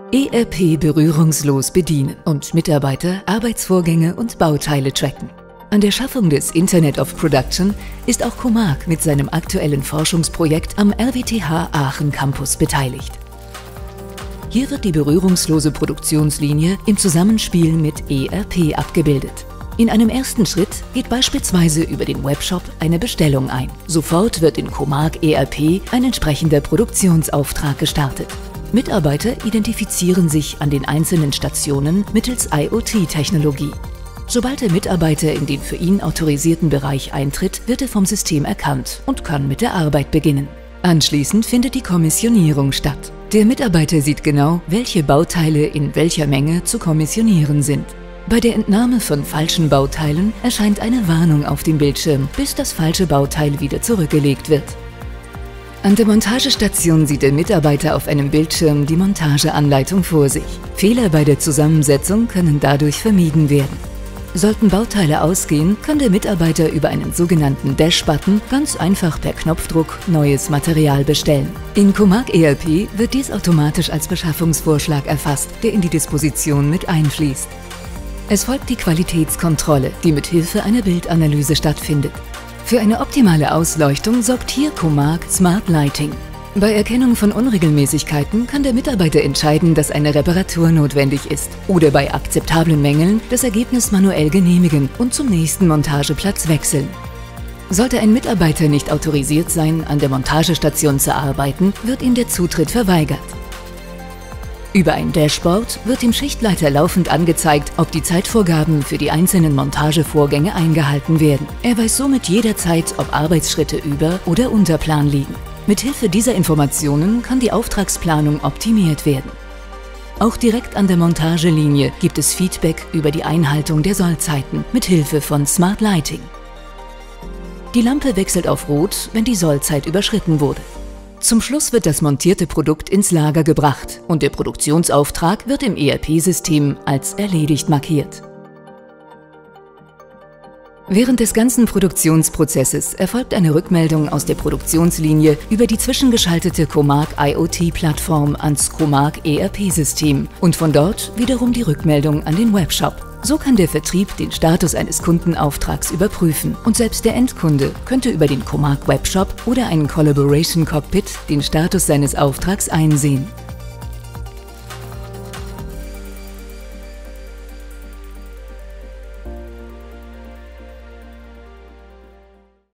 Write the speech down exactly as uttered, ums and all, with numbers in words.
E R P berührungslos bedienen und Mitarbeiter Arbeitsvorgänge und Bauteile tracken. An der Schaffung des Internet of Production ist auch Comarch mit seinem aktuellen Forschungsprojekt am R W T H Aachen Campus beteiligt. Hier wird die berührungslose Produktionslinie im Zusammenspiel mit E R P abgebildet. In einem ersten Schritt geht beispielsweise über den Webshop eine Bestellung ein. Sofort wird in Comarch E R P ein entsprechender Produktionsauftrag gestartet. Mitarbeiter identifizieren sich an den einzelnen Stationen mittels I O T-Technologie. Sobald der Mitarbeiter in den für ihn autorisierten Bereich eintritt, wird er vom System erkannt und kann mit der Arbeit beginnen. Anschließend findet die Kommissionierung statt. Der Mitarbeiter sieht genau, welche Bauteile in welcher Menge zu kommissionieren sind. Bei der Entnahme von falschen Bauteilen erscheint eine Warnung auf dem Bildschirm, bis das falsche Bauteil wieder zurückgelegt wird. An der Montagestation sieht der Mitarbeiter auf einem Bildschirm die Montageanleitung vor sich. Fehler bei der Zusammensetzung können dadurch vermieden werden. Sollten Bauteile ausgehen, kann der Mitarbeiter über einen sogenannten Dash-Button ganz einfach per Knopfdruck neues Material bestellen. In Comarch E R P wird dies automatisch als Beschaffungsvorschlag erfasst, der in die Disposition mit einfließt. Es folgt die Qualitätskontrolle, die mit Hilfe einer Bildanalyse stattfindet. Für eine optimale Ausleuchtung sorgt hier Comarch Smart Lighting. Bei Erkennung von Unregelmäßigkeiten kann der Mitarbeiter entscheiden, dass eine Reparatur notwendig ist oder bei akzeptablen Mängeln das Ergebnis manuell genehmigen und zum nächsten Montageplatz wechseln. Sollte ein Mitarbeiter nicht autorisiert sein, an der Montagestation zu arbeiten, wird ihm der Zutritt verweigert. Über ein Dashboard wird dem Schichtleiter laufend angezeigt, ob die Zeitvorgaben für die einzelnen Montagevorgänge eingehalten werden. Er weiß somit jederzeit, ob Arbeitsschritte über- oder unter Plan liegen. Mithilfe dieser Informationen kann die Auftragsplanung optimiert werden. Auch direkt an der Montagelinie gibt es Feedback über die Einhaltung der Sollzeiten mithilfe von Smart Lighting. Die Lampe wechselt auf Rot, wenn die Sollzeit überschritten wurde. Zum Schluss wird das montierte Produkt ins Lager gebracht und der Produktionsauftrag wird im E R P-System als erledigt markiert. Während des ganzen Produktionsprozesses erfolgt eine Rückmeldung aus der Produktionslinie über die zwischengeschaltete Comarch I O T-Plattform ans Comarch E R P-System und von dort wiederum die Rückmeldung an den Webshop. So kann der Vertrieb den Status eines Kundenauftrags überprüfen und selbst der Endkunde könnte über den Comarch Webshop oder einen Collaboration Cockpit den Status seines Auftrags einsehen.